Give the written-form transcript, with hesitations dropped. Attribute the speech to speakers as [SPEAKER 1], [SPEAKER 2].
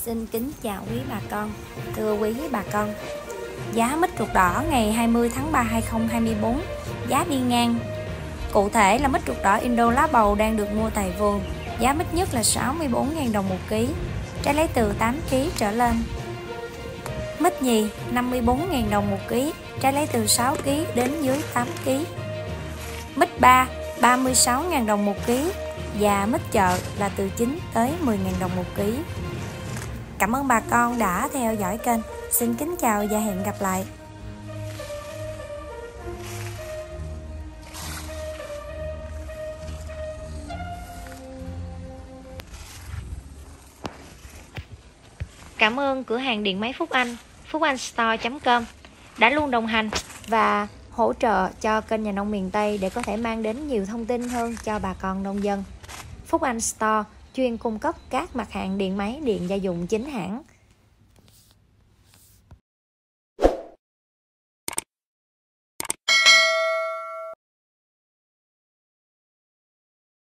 [SPEAKER 1] Xin kính chào quý bà con. Thưa quý bà con, giá mít ruột đỏ ngày 20 tháng 3 2024, giá đi ngang. Cụ thể là mít ruột đỏ Indo lá bầu đang được mua tại vườn. Giá mít nhất là 64.000 đồng một ký, trái lấy từ 8 kg trở lên. Mít nhì 54.000 đồng một ký, trái lấy từ 6 kg đến dưới 8 kg. Mít ba 36.000 đồng một ký và mít chợ là từ 9 tới 10.000 đồng một ký. Cảm ơn bà con đã theo dõi kênh. Xin kính chào và hẹn gặp lại. Cảm ơn cửa hàng điện máy Phúc Anh, phucanstore.com đã luôn đồng hành và hỗ trợ cho kênh Nhà Nông Miền Tây để có thể mang đến nhiều thông tin hơn cho bà con nông dân. Phúc Anh Store chuyên cung cấp các mặt hàng điện máy, điện gia dụng chính hãng,